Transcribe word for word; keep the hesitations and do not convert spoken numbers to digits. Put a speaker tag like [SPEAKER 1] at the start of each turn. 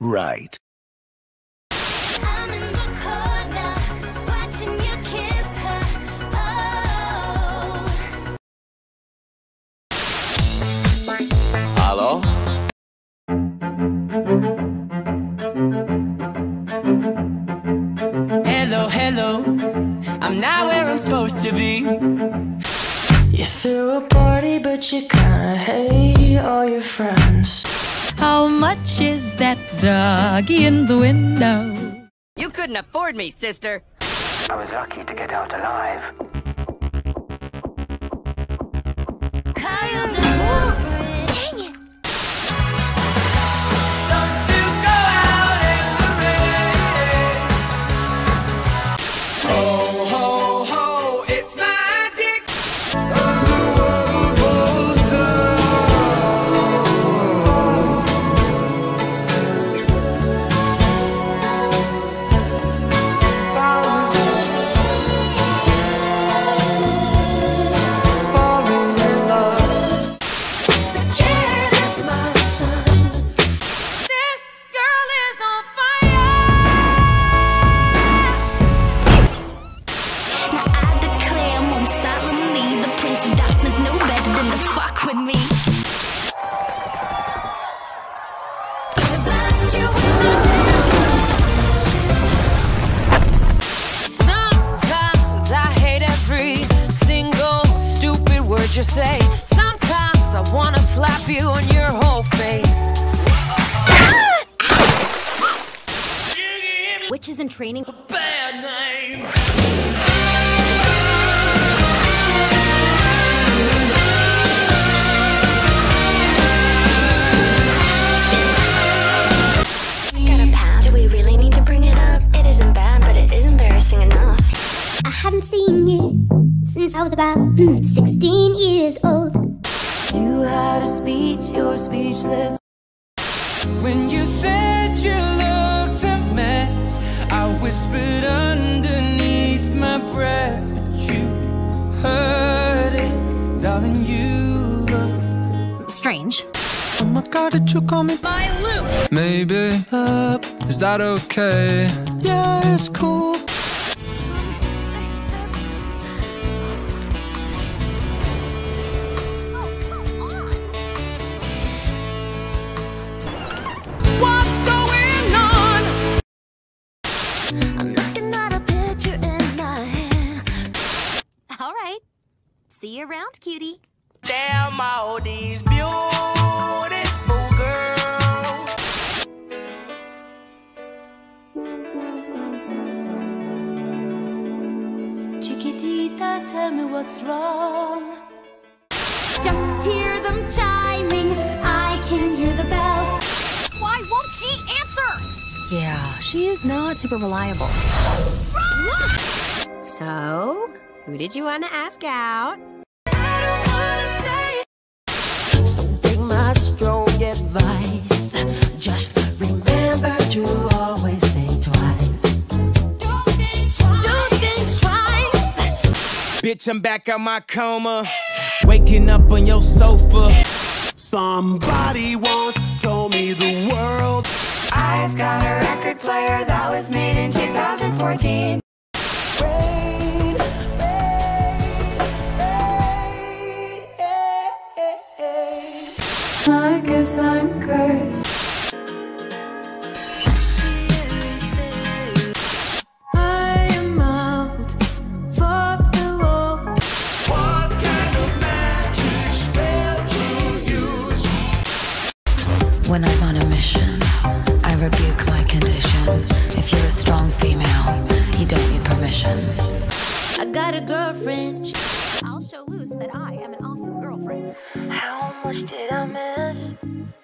[SPEAKER 1] right.
[SPEAKER 2] I'm in the corner, watching you kiss her. Oh.
[SPEAKER 1] Hello?
[SPEAKER 3] Hello, hello, I'm not where I'm supposed to be. You threw a party, but you kinda hate all your friends.
[SPEAKER 4] How much is that doggy in the window?
[SPEAKER 5] You couldn't afford me, sister.
[SPEAKER 6] I was lucky to get out alive.
[SPEAKER 2] Kyle, dang it!
[SPEAKER 3] Don't you go out in the rain. Ho, ho, ho, it's magic.
[SPEAKER 2] With me.
[SPEAKER 5] Sometimes I hate every single stupid word you say. Sometimes I wanna slap you on your whole face.
[SPEAKER 2] Witches in training.
[SPEAKER 3] Bad name.
[SPEAKER 2] I haven't seen you since I was about mm, sixteen years old.
[SPEAKER 5] You had a speech, you're speechless.
[SPEAKER 3] When you said you looked a mess, I whispered underneath my breath, but you heard it, darling. You look
[SPEAKER 2] strange.
[SPEAKER 3] Oh my God, did you call me
[SPEAKER 5] My Luke.
[SPEAKER 3] maybe? Uh, is that okay? Yeah, it's cool.
[SPEAKER 5] What's going on?
[SPEAKER 2] I'm looking at a picture in my hand. All right. See you around, cutie.
[SPEAKER 5] Damn, all these beautiful girls.
[SPEAKER 2] Chiquitita, tell me what's wrong. Just hear them chiming. I can hear the bells. Why won't she answer?
[SPEAKER 5] Yeah, she is not super reliable. So, who did you want to ask out?
[SPEAKER 3] So take my strong advice. Just remember to always think twice. Don't think twice. Don't think twice. Bitch, I'm back out my coma. Waking up on your sofa.
[SPEAKER 1] Somebody once told me the world.
[SPEAKER 7] I've got a record player that was made in two thousand fourteen.
[SPEAKER 3] Rain, rain, rain.
[SPEAKER 7] I guess I'm cursed.
[SPEAKER 3] I am out for the walk.
[SPEAKER 1] What kind of magic spell to use?
[SPEAKER 8] When I'm on a mission, I rebuke my condition. If you're a strong female, you don't need permission.
[SPEAKER 2] I got a girlfriend. I'll show Luce that I am an awesome girlfriend.
[SPEAKER 7] How much did I miss?